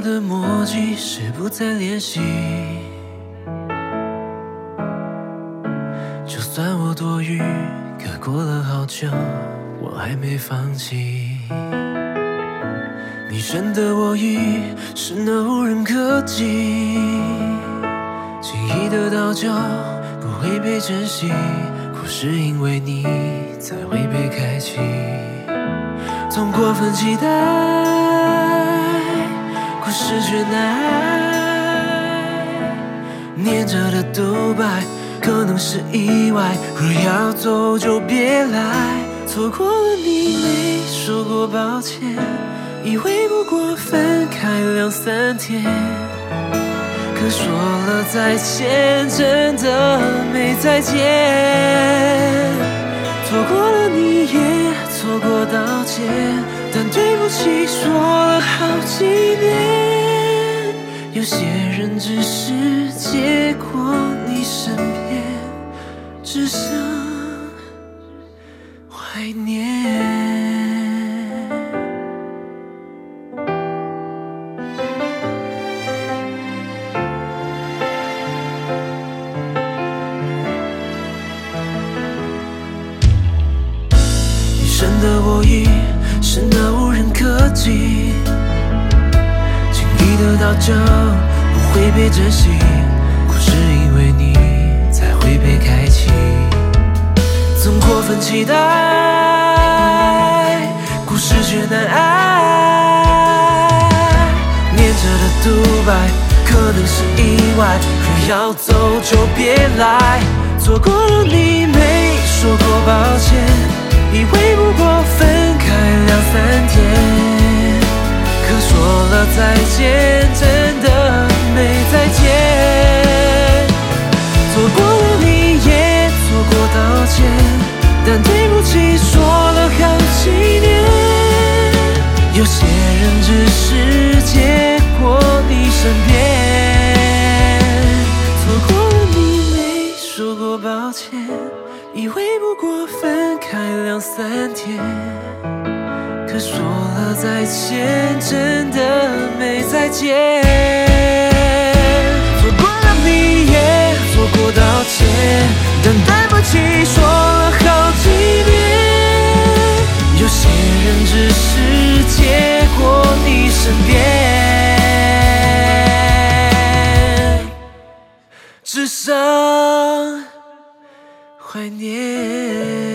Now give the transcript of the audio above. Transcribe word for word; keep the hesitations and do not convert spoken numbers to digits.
的默契是不再联系。就算我多余，可过了好久，我还没放弃。你深得我意，是那无人可及。轻易得到就不会被珍惜，故事因为你才会被开启。总过分期待，故事却难爱。念着的独白可能是意外，若要走就别来。错过了你没说过抱歉，以为不过分开两三天，可说了再见，真的没再见。错过了你也错过道歉，但对不起说了好几年。有些人只是借过你身边，只想怀念。深得我意，是那无人可及。轻易得到就不会被珍惜，故事因为你才会被开启。总过分期待，故事却难爱。念着的独白可能是意外，若要走就别来。错过了你没说过抱歉，以为不过分开两三天，可说了再见，真的没再见。错过了你也错过道歉，但对不起说了好几年。有些人只是借过你身边，错过了你没说过抱歉，以为不过分开两三天，可说了再见，真的没再见。错过了你也错过道歉，但对不起说了好几年。有些人只是借过你身边，只想怀念。